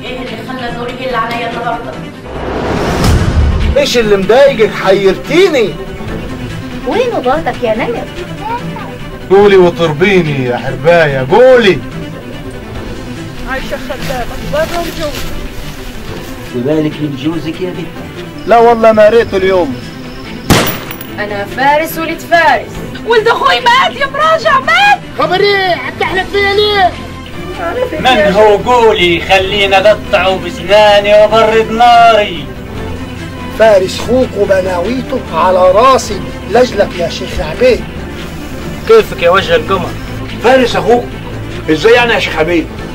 ايه اللي خلى نور يهل عليا النهارده؟ ايش اللي مضايقك؟ حيرتيني. وين ضغطك يا نمر؟ قولي وطربيني يا حرباية، قولي. عايشة خدامك برا وجوا. وبالك من جوزك يا بنت؟ لا والله ما ريته اليوم. انا فارس ولد فارس. ولد اخوي مات يا مراجع، مات. خبر ايه؟ عتحلف فيا ليه؟ من هو؟ قولي خلينا اقطعه بسناني وابرد ناري. فارس خوك وبناويته على راسي لجلك يا شيخ عبيد. كيفك يا وجه القمر؟ فارس اخوك؟ ازاي يعني يا شيخ عبيد؟